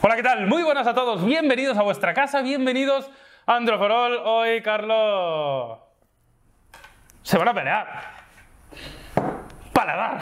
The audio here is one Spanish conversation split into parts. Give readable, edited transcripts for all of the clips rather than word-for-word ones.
Hola, ¿qué tal? Muy buenas a todos, bienvenidos a vuestra casa, bienvenidos a Android for All. Hoy, Carlos, se van a pelear. Paladar.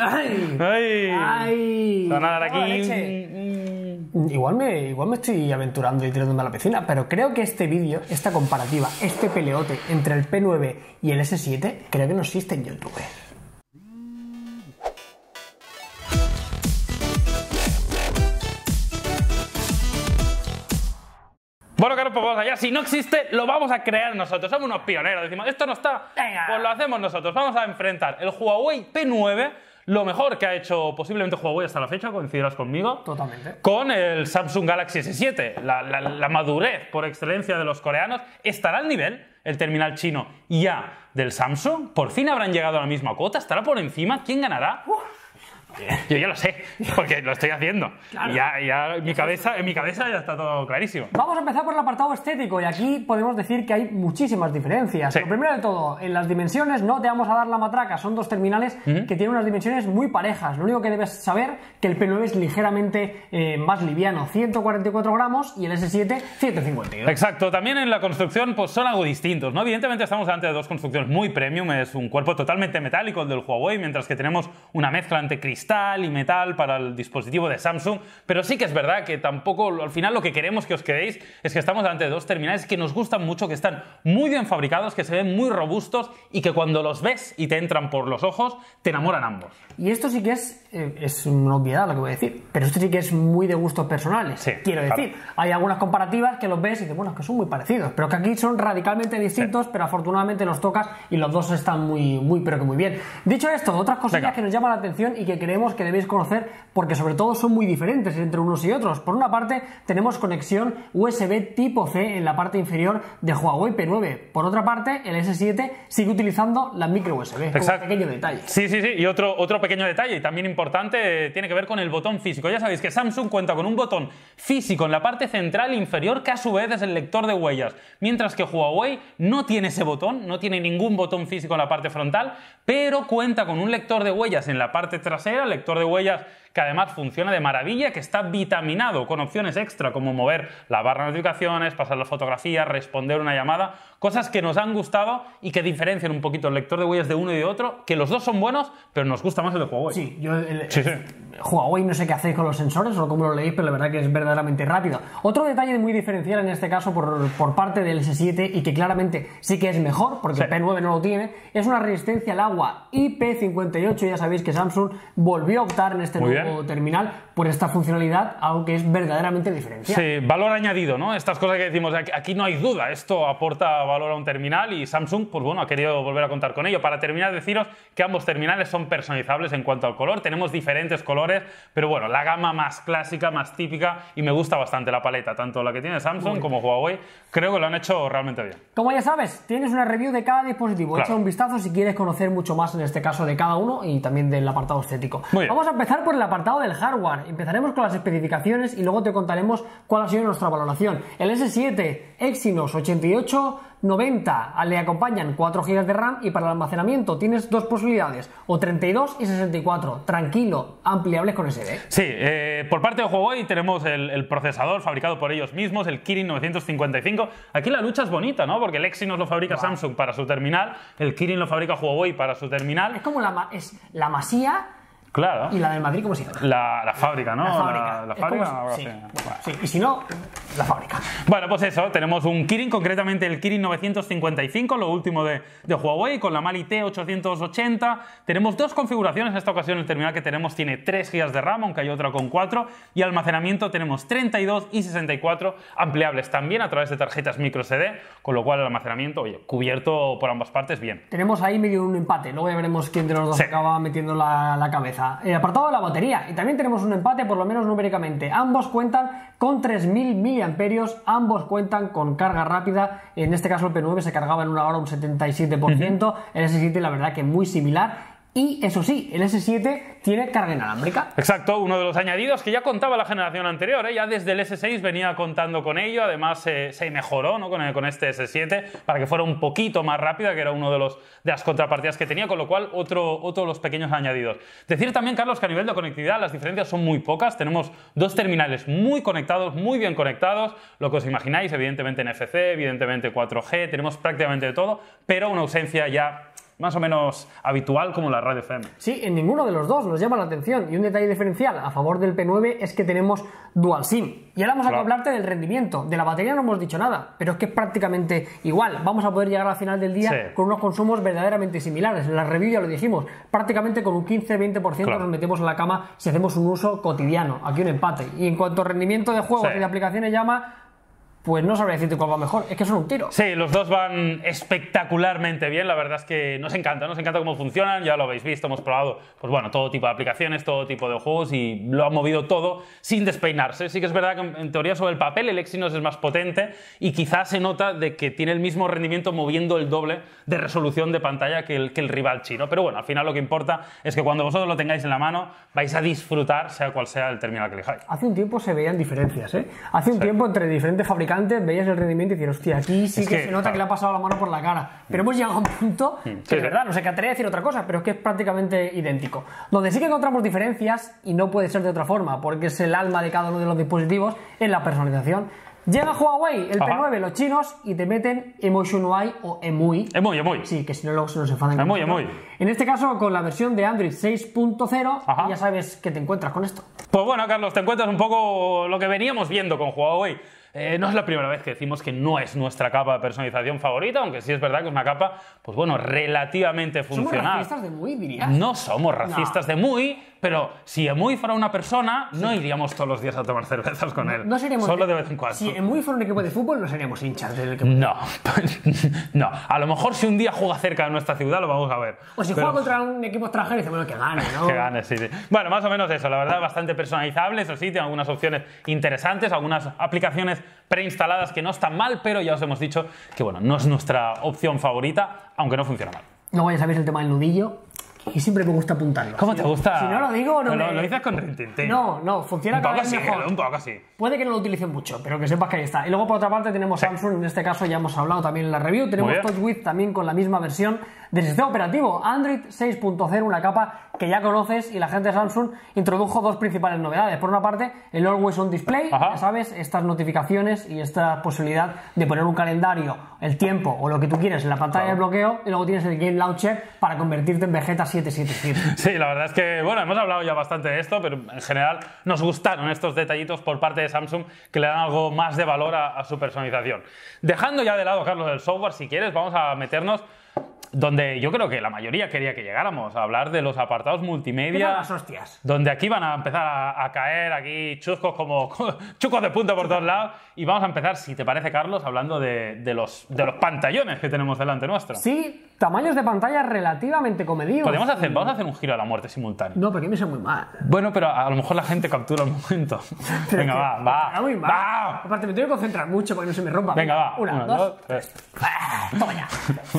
¡Ay! Se van a dar aquí. Igual me estoy aventurando y tirándome a la piscina, pero creo que este vídeo, esta comparativa, este peleote entre el P9 y el S7, creo que no existe en YouTube. Bueno, Carlos, pues vamos allá. Si no existe, lo vamos a crear nosotros. Somos unos pioneros. Decimos, esto no está, Venga. pues lo hacemos nosotros. Vamos a enfrentar el Huawei P9, lo mejor que ha hecho posiblemente Huawei hasta la fecha, coincidirás conmigo. Totalmente. Con el Samsung Galaxy S7, la madurez por excelencia de los coreanos. ¿Estará al nivel el terminal chino ya del Samsung? ¿Por fin habrán llegado a la misma cuota? ¿Estará por encima? ¿Quién ganará? Yo ya lo sé, porque lo estoy haciendo. Claro. Y ya en mi cabeza ya está todo clarísimo. Vamos a empezar por el apartado estético y aquí podemos decir que hay muchísimas diferencias. Sí. Lo primero de todo, en las dimensiones no te vamos a dar la matraca, son dos terminales que tienen unas dimensiones muy parejas. Lo único que debes saber que el P9 es ligeramente más liviano, 144 gramos, y el S7 152. Exacto, también en la construcción pues son algo distintos, ¿no? Evidentemente estamos delante de dos construcciones muy premium, es un cuerpo totalmente metálico el del Huawei, mientras que tenemos una mezcla entre cristal y metal para el dispositivo de Samsung, pero sí que es verdad que tampoco, al final lo que queremos que os quedéis es que estamos delante de dos terminales que nos gustan mucho, que están muy bien fabricados, que se ven muy robustos y que cuando los ves y te entran por los ojos, te enamoran ambos. Y esto sí que es una obviedad lo que voy a decir, pero esto sí que es muy de gustos personales. Sí, Quiero decir, hay algunas comparativas que los ves y dices, bueno, es que son muy parecidos, pero que aquí son radicalmente distintos, pero afortunadamente los tocas y los dos están pero que muy bien. Dicho esto, otras cosillas que nos llaman la atención y que creemos que debéis conocer porque sobre todo son muy diferentes entre unos y otros. Por una parte, tenemos conexión USB tipo C en la parte inferior de Huawei P9. Por otra parte, el S7 sigue utilizando la micro USB. Exacto. Como pequeño detalle. Sí. Y otro pequeño detalle, y también importante, tiene que ver con el botón físico. Ya sabéis que Samsung cuenta con un botón físico en la parte central inferior que a su vez es el lector de huellas, mientras que Huawei no tiene ese botón, no tiene ningún botón físico en la parte frontal, pero cuenta con un lector de huellas en la parte trasera, lector de huellas que además funciona de maravilla, que está vitaminado con opciones extra como mover la barra de notificaciones, pasar las fotografías, responder una llamada, cosas que nos han gustado y que diferencian un poquito el lector de huellas de uno y de otro, que los dos son buenos, pero nos gusta más el de Huawei. Sí, Sí. Huawei no sé qué hacéis con los sensores o cómo lo leéis, pero la verdad que es verdaderamente rápido. Otro detalle muy diferencial en este caso por parte del S7 y que claramente sí que es mejor, porque el P9 no lo tiene, es una resistencia al agua IP58. Ya sabéis que Samsung volvió a optar en este nuevo terminal por esta funcionalidad, algo que es verdaderamente diferencial. Sí, valor añadido, ¿no? Estas cosas que decimos, aquí no hay duda, esto aporta valor a un terminal y Samsung, pues bueno, ha querido volver a contar con ello. Para terminar, deciros que ambos terminales son personalizables en cuanto al color, tenemos diferentes colores, pero bueno, la gama más clásica, más típica, y me gusta bastante la paleta, tanto la que tiene Samsung como Huawei, creo que lo han hecho realmente bien. Como ya sabes, tienes una review de cada dispositivo, Claro. echa un vistazo si quieres conocer mucho más en este caso de cada uno y también del apartado estético. Muy bien. Vamos a empezar por el apartado del hardware. Empezaremos con las especificaciones y luego te contaremos cuál ha sido nuestra valoración. El S7 Exynos 8890 le acompañan 4 GB de RAM y para el almacenamiento tienes dos posibilidades, o 32 y 64, tranquilo, ampliables con SD. Sí, por parte de Huawei tenemos el procesador fabricado por ellos mismos, el Kirin 955. Aquí la lucha es bonita, ¿no? Porque el Exynos lo fabrica Samsung para su terminal, el Kirin lo fabrica Huawei para su terminal. Es como la Masía. Claro. ¿Y la del Madrid cómo se llama? La fábrica, ¿no? La fábrica. La Es fábrica, como- algo sí, así. bueno, sí. Y si no, la fábrica. Bueno, pues eso, tenemos un Kirin, concretamente el Kirin 955, lo último de Huawei, con la Mali T880. Tenemos dos configuraciones, en esta ocasión el terminal que tenemos tiene 3 GB de RAM, aunque hay otra con 4, y almacenamiento tenemos 32 y 64, ampliables también a través de tarjetas microSD, con lo cual el almacenamiento, oye, cubierto por ambas partes, bien. Tenemos ahí medio un empate, luego ya veremos quién de los dos Sí. acaba metiendo la cabeza. El apartado de la batería, y también tenemos un empate, por lo menos numéricamente. Ambos cuentan con 3000 mAh, ambos cuentan con carga rápida. En este caso el P9 se cargaba en una hora un 77%, el S7 la verdad que muy similar. Y eso sí, el S7 tiene carga inalámbrica. Exacto, uno de los añadidos que ya contaba la generación anterior, ¿eh? Ya desde el S6 venía contando con ello, además se mejoró, ¿no? con este S7 para que fuera un poquito más rápida, que era uno de las contrapartidas que tenía, con lo cual otro de los pequeños añadidos. Decir también, Carlos, que a nivel de conectividad las diferencias son muy pocas, tenemos dos terminales muy conectados, muy bien conectados, lo que os imagináis, evidentemente NFC, evidentemente 4G, tenemos prácticamente de todo, pero una ausencia ya más o menos habitual como la radio FM. Sí, en ninguno de los dos nos llama la atención. Y un detalle diferencial a favor del P9 es que tenemos Dual SIM. Y ahora vamos a hablarte del rendimiento. De la batería no hemos dicho nada, pero es que es prácticamente igual. Vamos a poder llegar al final del día con unos consumos verdaderamente similares. En la review ya lo dijimos, prácticamente con un 15-20% nos metemos en la cama si hacemos un uso cotidiano. Aquí un empate. Y en cuanto a rendimiento de juegos y de aplicaciones llama... Pues no sabría decirte cuál va mejor, es que son un tiro. Sí, los dos van espectacularmente bien, la verdad es que nos encanta cómo funcionan, ya lo habéis visto, hemos probado pues bueno, todo tipo de aplicaciones, todo tipo de juegos y lo han movido todo sin despeinarse. Sí que es verdad que en teoría sobre el papel el Exynos es más potente y quizás se nota de que tiene el mismo rendimiento moviendo el doble de resolución de pantalla que el rival chino, pero bueno, al final lo que importa es que cuando vosotros lo tengáis en la mano vais a disfrutar sea cual sea el terminal que elijáis. Hace un tiempo se veían diferencias, ¿eh? Hace un tiempo entre diferentes fabricantes veías el rendimiento y dices, hostia, aquí sí que se nota que le ha pasado la mano por la cara. Pero hemos llegado a un punto que de verdad, no sé, que atrevería a decir otra cosa, pero es que es prácticamente idéntico. Donde sí que encontramos diferencias, y no puede ser de otra forma, porque es el alma de cada uno de los dispositivos, es la personalización. Llega Huawei, el P9, los chinos, y te meten Emotion UI o EMUI. EMUI. Sí, que si no luego se nos enfadan. EMUI. En este caso, con la versión de Android 6.0, ya sabes que te encuentras con esto. Pues bueno, Carlos, te encuentras un poco lo que veníamos viendo con Huawei. No es la primera vez que decimos que no es nuestra capa de personalización favorita, aunque sí es verdad que es una capa, pues bueno, relativamente funcional. ¿Somos racistas de MUI, dirías? No somos racistas de MUI, pero si EMUI fuera una persona, no iríamos todos los días a tomar cervezas con él. No seríamos... Solo de vez en cuando. Si EMUI fuera un equipo de fútbol, no seríamos hinchas del equipo. No, no. A lo mejor si un día juega cerca de nuestra ciudad lo vamos a ver. O si juega contra un equipo extranjero, dice, bueno, que gane, ¿no? Que gane, sí. Bueno, más o menos eso. La verdad, bastante personalizable. Eso sí, tiene algunas opciones interesantes, algunas aplicaciones preinstaladas que no están mal, pero ya os hemos dicho que, bueno, no es nuestra opción favorita, aunque no funciona mal. Luego ya sabéis el tema del nudillo, y siempre me gusta apuntarlo. ¿Cómo te gusta? Si no lo digo, no lo dices con rintintín. No, funciona cada vez mejor. Un poco así. Puede que no lo utilicen mucho, pero que sepas que ahí está. Y luego, por otra parte, tenemos Samsung, en este caso ya hemos hablado también en la review. Tenemos TouchWiz también con la misma versión del sistema operativo, Android 6.0, una capa que ya conoces, y la gente de Samsung introdujo dos principales novedades. Por una parte, el Always On Display, ya sabes, estas notificaciones y esta posibilidad de poner un calendario, el tiempo o lo que tú quieres en la pantalla de bloqueo, y luego tienes el Game Launcher para convertirte en Vegeta 777. Sí, la verdad es que, bueno, hemos hablado ya bastante de esto, pero en general nos gustaron estos detallitos por parte de Samsung que le dan algo más de valor a su personalización. Dejando ya de lado, Carlos, el software, si quieres, vamos a meternos donde yo creo que la mayoría quería que llegáramos, a hablar de los apartados multimedia. Las hostias. Donde aquí van a empezar a caer aquí chuscos como chucos de punta por todos lados. Y vamos a empezar, si te parece, Carlos, hablando de los pantallones que tenemos delante nuestro. Sí, tamaños de pantalla relativamente comedidos. Vamos a hacer un giro a la muerte simultáneo. No, porque me sé muy mal. Bueno, pero a lo mejor la gente captura el momento. Venga, va. Muy mal. Aparte, me tengo que concentrar mucho para que no se me rompa. Venga, va. Una, dos, tres. Toma ya.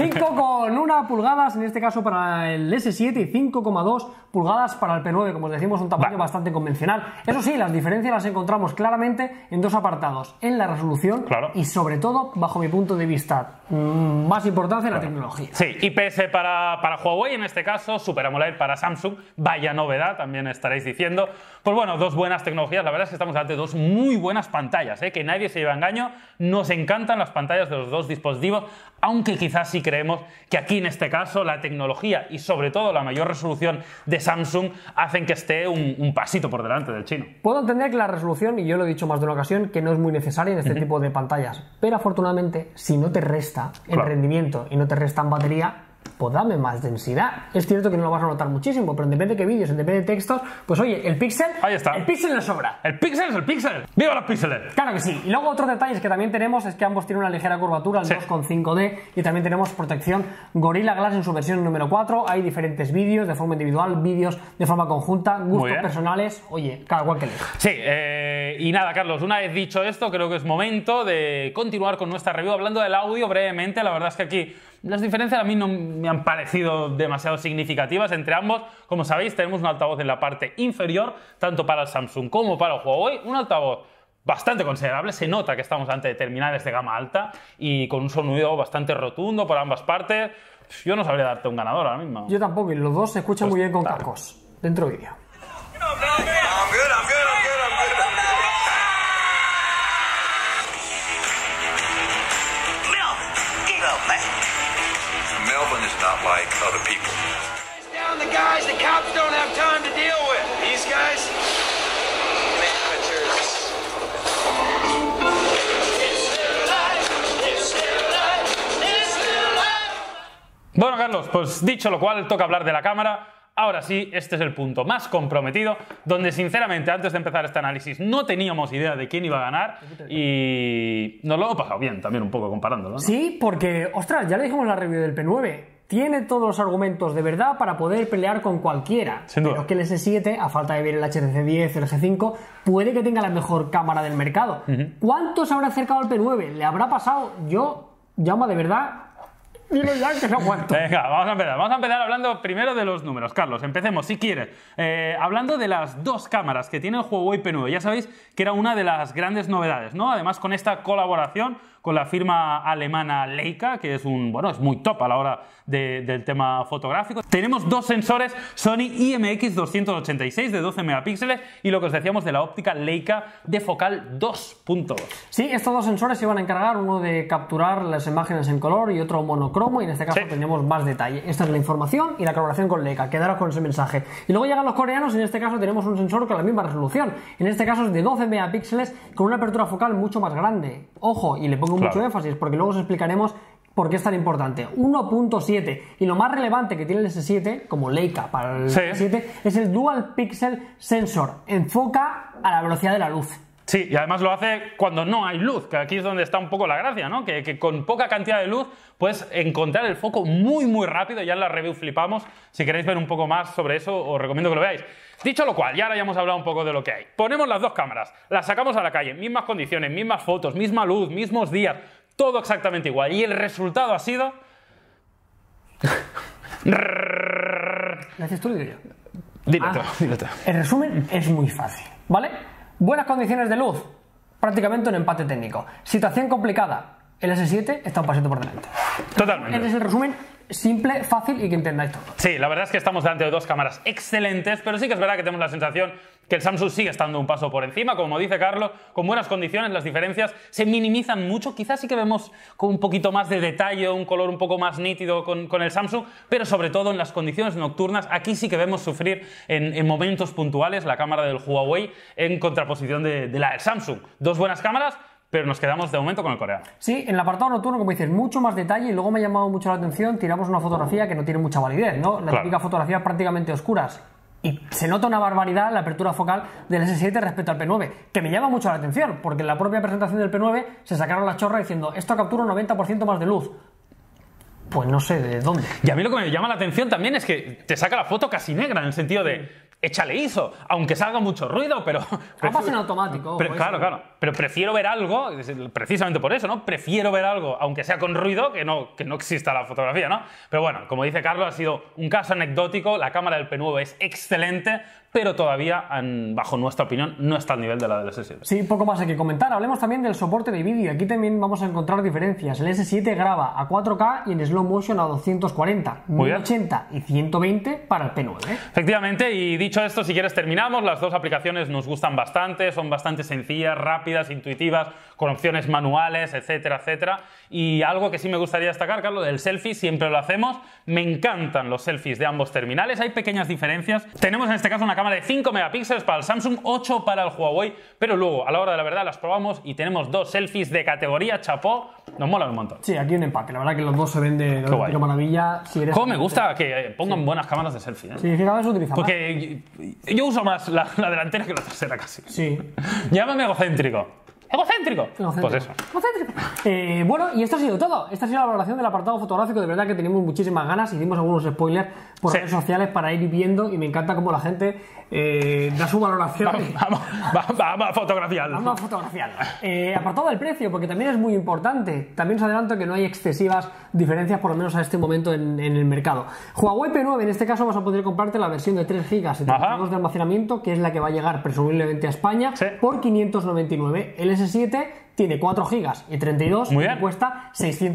5,1 pulgadas, en este caso para el S7, y 5,2 pulgadas para el P9, como os decimos, un tamaño bastante convencional. Eso sí, las diferencias las encontramos claramente en dos apartados, en la resolución y sobre todo, bajo mi punto de vista, más importancia en la tecnología. Sí, IPS para Huawei en este caso, Super AMOLED para Samsung, vaya novedad, también estaréis diciendo. Pues bueno, dos buenas tecnologías, la verdad es que estamos ante dos muy buenas pantallas, que nadie se lleve a engaño, nos encantan las pantallas de los dos dispositivos, aunque quizás sí creemos que aquí en este caso la tecnología y sobre todo la mayor resolución de Samsung hacen que esté un pasito por delante del chino. Puedo entender que la resolución, y yo lo he dicho más de una ocasión, que no es muy necesaria en este tipo de pantallas, pero afortunadamente si no te resta en rendimiento y no te resta en batería, pues dame más densidad. Es cierto que no lo vas a notar muchísimo, pero depende de qué vídeos, depende de textos, pues oye, el píxel, ahí está. El píxel le sobra. El píxel es el píxel. ¡Viva los píxeles! Claro que sí. Y luego otros detalles que también tenemos es que ambos tienen una ligera curvatura, el 2,5D, y también tenemos protección Gorilla Glass en su versión número 4. Hay diferentes vídeos de forma individual, vídeos de forma conjunta, gustos personales, oye, cada cual que elija. Sí, y nada, Carlos, una vez dicho esto, creo que es momento de continuar con nuestra review hablando del audio brevemente. La verdad es que aquí Las diferencias a mí no me han parecido demasiado significativas entre ambos. Como sabéis, tenemos un altavoz en la parte inferior, tanto para el Samsung como para el Huawei, un altavoz bastante considerable, se nota que estamos ante terminales de gama alta y con un sonido bastante rotundo por ambas partes. Yo no sabría darte un ganador ahora mismo. Yo tampoco, y los dos se escuchan muy bien con cascos. Dentro vídeo. Melvin is not like other people. Down the guys the cops don't have time to deal with. These guys, amateurs. Bueno, Carlos, pues dicho lo cual, toca hablar de la cámara. Ahora sí, este es el punto más comprometido, donde sinceramente antes de empezar este análisis no teníamos idea de quién iba a ganar y nos lo hemos pasado bien también un poco comparándolo, ¿no? Sí, porque, ostras, ya le dijimos en la review del P9, tiene todos los argumentos de verdad para poder pelear con cualquiera. Sin duda. Pero que el S7, a falta de ver el HTC 10, el G5, puede que tenga la mejor cámara del mercado. ¿Cuánto se habrá acercado al P9? ¿Le habrá pasado? Yo, llama de verdad... Dilo ya que no aguanto. Venga, vamos a empezar. Vamos a empezar hablando primero de los números. Carlos, empecemos, si quieres. Hablando de las dos cámaras que tiene el Huawei P9. Ya sabéis que era una de las grandes novedades, ¿no? Además, con esta colaboración con la firma alemana Leica, que es es muy top a la hora del tema fotográfico. Tenemos dos sensores Sony IMX286 de 12 megapíxeles y lo que os decíamos de la óptica Leica de focal 2.2. Sí, estos dos sensores se iban a encargar, uno de capturar las imágenes en color y otro monocromo, y en este caso tenemos más detalle. Esta es la información y la colaboración con Leica. Quedaros con ese mensaje. Y luego llegan los coreanos y en este caso tenemos un sensor con la misma resolución. En este caso es de 12 megapíxeles con una apertura focal mucho más grande. Ojo, y le pongo mucho énfasis porque luego os explicaremos por qué es tan importante. 1.7, y lo más relevante que tiene el S7, como Leica para el S7, es el Dual Pixel Sensor. Enfoca a la velocidad de la luz. Sí, y además lo hace cuando no hay luz, que aquí es donde está un poco la gracia, ¿no? Que con poca cantidad de luz puedes encontrar el foco muy muy rápido. Ya en la review flipamos. Si queréis ver un poco más sobre eso, os recomiendo que lo veáis. Dicho lo cual, ya ahora ya hemos hablado un poco de lo que hay. Ponemos las dos cámaras, las sacamos a la calle, mismas condiciones, mismas fotos, misma luz, mismos días, todo exactamente igual. Y el resultado ha sido... ¿Lo haces tú o digo yo? Dile tú. El resumen es muy fácil, ¿vale? Buenas condiciones de luz, prácticamente un empate técnico. Situación complicada, el S7 está un pasito por delante. Totalmente. Ese es el resumen simple, fácil y que entendáis todo. Sí, la verdad es que estamos delante de dos cámaras excelentes, pero sí que es verdad que tenemos la sensación que el Samsung sigue estando un paso por encima. Como dice Carlos, con buenas condiciones las diferencias se minimizan mucho. Quizás sí que vemos con un poquito más de detalle, un color un poco más nítido con el Samsung, pero sobre todo en las condiciones nocturnas, aquí sí que vemos sufrir en momentos puntuales la cámara del Huawei en contraposición de la del Samsung. Dos buenas cámaras, pero nos quedamos de momento con el coreano. Sí, en el apartado nocturno, como dices, mucho más detalle, y luego me ha llamado mucho la atención, tiramos una fotografía que no tiene mucha validez, ¿no? La típica fotografía prácticamente oscuras. Y se nota una barbaridad la apertura focal del S7 respecto al P9, que me llama mucho la atención, porque en la propia presentación del P9 se sacaron la chorra diciendo, esto captura un 90% más de luz. Pues no sé de dónde. Y a mí lo que me llama la atención también es que te saca la foto casi negra, en el sentido de... Échale ISO, aunque salga mucho ruido, pero... Pasa en automático. Claro. Pero prefiero ver algo, precisamente por eso, ¿no? Prefiero ver algo, aunque sea con ruido, que no exista la fotografía, ¿no? Pero bueno, como dice Carlos, ha sido un caso anecdótico. La cámara del P9 es excelente, pero todavía, bajo nuestra opinión, no está al nivel de la del S7. Sí, poco más hay que comentar. Hablemos también del soporte de vídeo. Aquí también vamos a encontrar diferencias. El S7 graba a 4K y en slow motion a 240, 1080 y 120 para el P9. Efectivamente, y dicho esto, si quieres terminamos. Las dos aplicaciones nos gustan bastante, son bastante sencillas, rápidas, intuitivas, con opciones manuales, etcétera, etcétera. Y algo que sí me gustaría destacar, Carlos, del selfie, siempre lo hacemos. Me encantan los selfies de ambos terminales, hay pequeñas diferencias. Tenemos en este caso una cámara de 5 megapíxeles para el Samsung, 8 para el Huawei, pero luego, a la hora de la verdad, las probamos y tenemos dos selfies de categoría chapó. Nos mola un montón. Sí, aquí un empate. La verdad que los dos se ven de maravilla. Si eres ¿Cómo me gusta que pongan buenas cámaras de selfie? Sí, cada vez se utiliza más. Porque yo uso más la delantera que la trasera casi. Sí. Llámame egocéntrico. ¡Egocéntrico! Pues eso. Bueno, y esto ha sido todo. Esta ha sido la valoración del apartado fotográfico. De verdad que tenemos muchísimas ganas y dimos algunos spoilers por redes sociales para ir viendo. Y me encanta cómo la gente da su valoración. Vamos a fotografiarlo. Vamos a fotografiarlo. Apartado del precio, porque también es muy importante. También os adelanto que no hay excesivas diferencias, por lo menos a este momento en el mercado. Huawei P9, en este caso vas a poder comprarte la versión de 3 GB y 32 de almacenamiento, que es la que va a llegar presumiblemente a España, por 599. El S7 tiene 4 GB y 32 y cuesta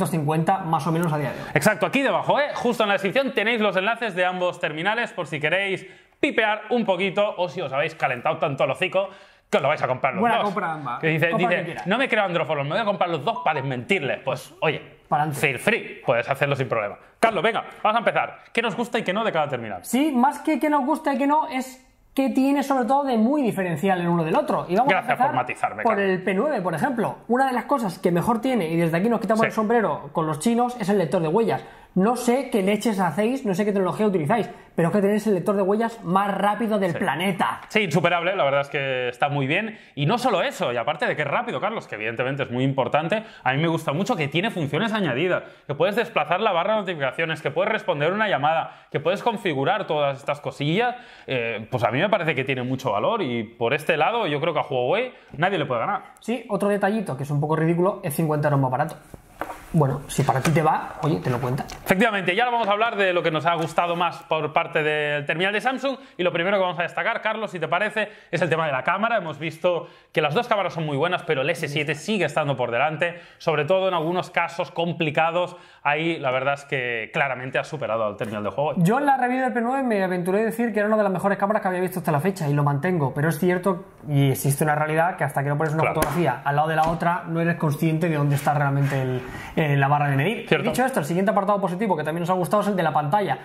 650 más o menos a día de hoy. Exacto, aquí debajo, justo en la descripción tenéis los enlaces de ambos terminales por si queréis pipear un poquito o si os habéis calentado tanto el hocico que os lo vais a comprar los Buena dos. compra ambas. Que dice no me creo andrófonos, me voy a comprar los dos para desmentirles. Pues oye, feel free, puedes hacerlo sin problema. Carlos, venga, vamos a empezar. ¿Qué nos gusta y qué no de cada terminal? Sí, más que qué nos gusta y qué no, es qué tiene sobre todo de muy diferencial el uno del otro. Y vamos a empezar por el P9, por ejemplo. Una de las cosas que mejor tiene, y desde aquí nos quitamos el sombrero con los chinos, es el lector de huellas. No sé qué leches hacéis, no sé qué tecnología utilizáis, pero es que tenéis el lector de huellas más rápido del planeta. Sí, insuperable, la verdad es que está muy bien. Y no solo eso, y aparte de que es rápido, Carlos, que evidentemente es muy importante, a mí me gusta mucho que tiene funciones añadidas, que puedes desplazar la barra de notificaciones, que puedes responder una llamada, que puedes configurar todas estas cosillas. Pues a mí me parece que tiene mucho valor y por este lado yo creo que a Huawei nadie le puede ganar. Sí, otro detallito que es un poco ridículo, es 50 € más barato. Bueno, si para ti te va, oye, te lo cuentas. Efectivamente, y ahora vamos a hablar de lo que nos ha gustado más por parte del terminal de Samsung, y lo primero que vamos a destacar, Carlos, si te parece, es el tema de la cámara. Hemos visto que las dos cámaras son muy buenas, pero el S7 sigue estando por delante, sobre todo en algunos casos complicados. Ahí la verdad es que claramente ha superado al terminal de Huawei. Yo en la review del P9 me aventuré a decir que era una de las mejores cámaras que había visto hasta la fecha, y lo mantengo, pero es cierto y existe una realidad que hasta que no pones una fotografía al lado de la otra no eres consciente de dónde está realmente la barra de medir. Dicho esto, el siguiente apartado positivo que también nos ha gustado es el de la pantalla.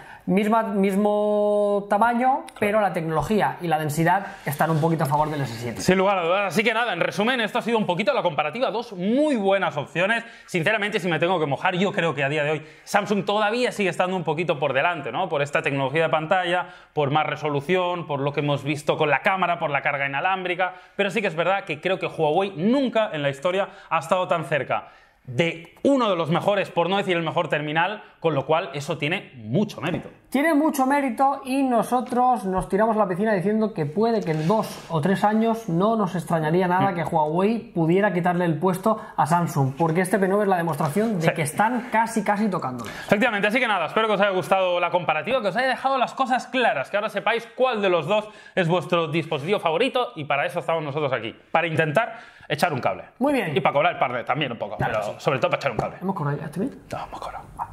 Mismo tamaño, pero la tecnología y la densidad están un poquito a favor del S7. Sin lugar a dudas. Así que nada, en resumen, esto ha sido un poquito la comparativa. Dos muy buenas opciones. Sinceramente, si me tengo que mojar, yo creo que a día de hoy Samsung todavía sigue estando un poquito por delante, ¿no? Por esta tecnología de pantalla, por más resolución, por lo que hemos visto con la cámara, por la carga inalámbrica. Pero sí que es verdad que creo que Huawei nunca en la historia ha estado tan cerca de uno de los mejores, por no decir el mejor terminal, con lo cual eso tiene mucho mérito. Tiene mucho mérito y nosotros nos tiramos a la piscina diciendo que puede que en 2 o 3 años no nos extrañaría nada que Huawei pudiera quitarle el puesto a Samsung, porque este P9 es la demostración de que están casi tocándolo. Efectivamente, así que nada, espero que os haya gustado la comparativa, que os haya dejado las cosas claras, que ahora sepáis cuál de los dos es vuestro dispositivo favorito, y para eso estamos nosotros aquí, para intentar echar un cable. Muy bien. Y para cobrar el par también un poco, claro, pero sobre todo para echar un cable. ¿Hemos cobrado ya este vídeo? No, hemos cobrado.